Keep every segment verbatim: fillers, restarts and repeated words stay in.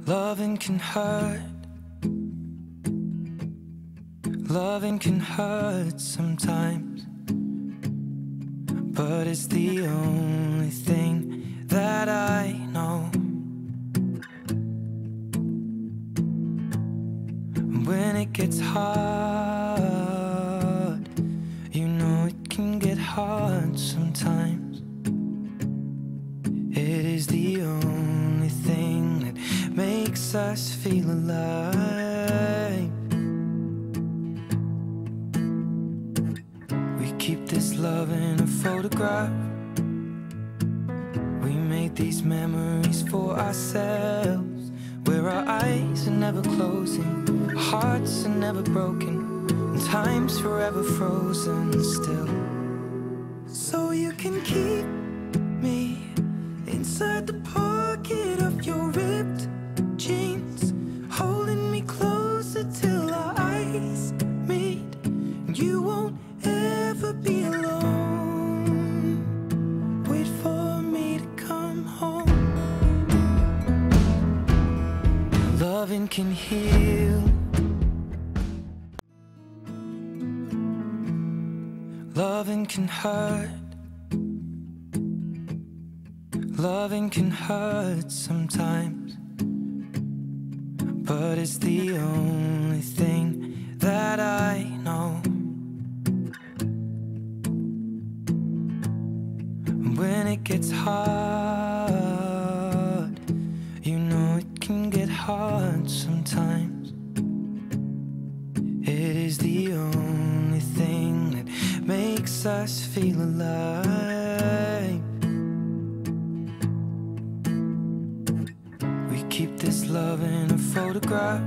Loving can hurt. Loving can hurt sometimes, but it's the only thing that I know. When it gets hard, you know it can get hard sometimes. It is the only thing that makes us feel alive. We keep this love in a photograph. We made these memories for ourselves, where our eyes are never closing, our hearts are never broken, and time's forever frozen still. So you can keep me inside the pocket of your ripped jeans, holding me closer till our eyes meet, and you won't ever be alone. Wait for me to come home. Loving can heal. Loving can hurt. Loving can hurt sometimes, but it's the only thing that I know. When it gets hard, you know it can get hard sometimes. It is the only thing that makes us feel alive. We keep this love in a photograph.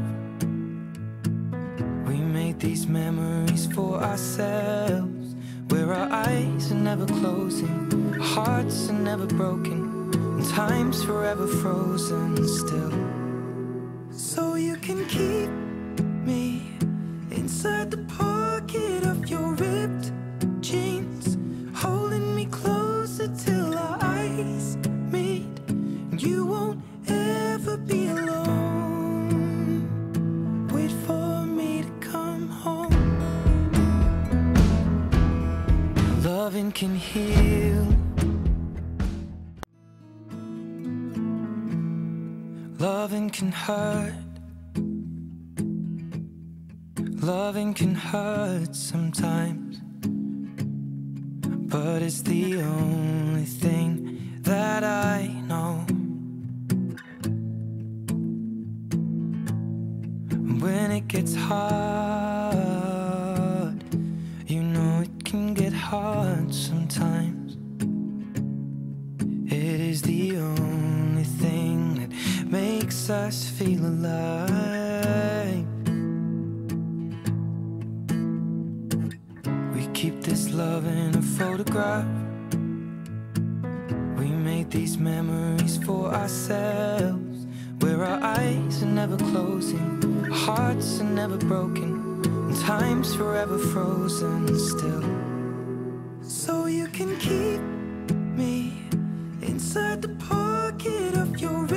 We made these memories for ourselves, where our eyes are never closing, our hearts are never broken, and time's forever frozen still. So you can keep me inside the pocket of your ripped jeans, holding me closer till our eyes meet, and you won't ever be alone. Wait for me to come home. Loving can heal. Loving can hurt. Loving can hurt sometimes, but it's the only thing that I know. When it gets hard, you know it can get hard sometimes. It is the only thing that makes us feel alive. We keep this love in a photograph. We made these memories for ourselves, where our eyes are never closing, our hearts are never broken, and time's forever frozen still. So you can keep me inside the pocket of your